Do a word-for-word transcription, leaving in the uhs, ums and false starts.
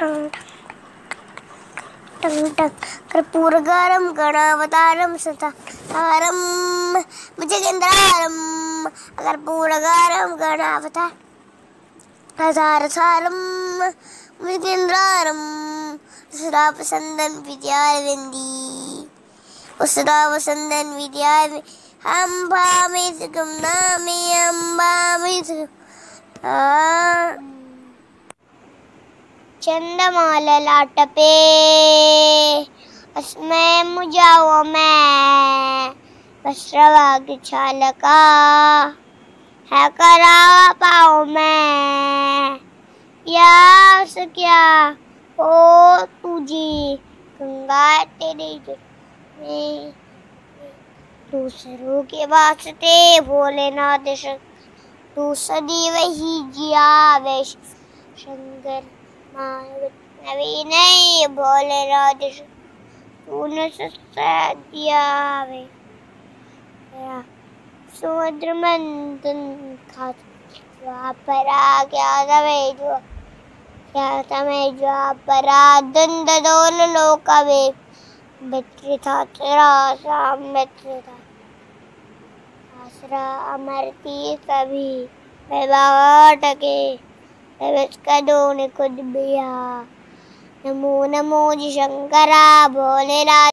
ठंग टंग टंग कर्पूरगारम गणावतारम सदा तारम भुजगेंद्रारम कर्पूरगारम गणावतार सारसारम भुजगेंद्रारम सदा वसंदन विद्यारविंदी सदा वसंदन विद्या अम्बा में सुगम नामे अम्बा में सुगम चंद्रमाला लाट पे उसमें मुझाओ मैं बसरवा की छाल का है करा पाओ मैं यास क्या हो तुझे गंगा तेरे में दूसरों के वास्ते भोलेनाथ तू सदी वही जिया वैश शंकर नवी नहीं भोलेनाथ तूने सस्ता दिया वे समुद्र मंथन खात परा क्या तवे जो क्या तमे जो परा दंड दोल लोकावे बेटे था तेरा साम बेटे था आसरा अमरती सभी बेबाट के इसका दोने खुद बिया नमो नमो जी शंकरा भोलेनाथ।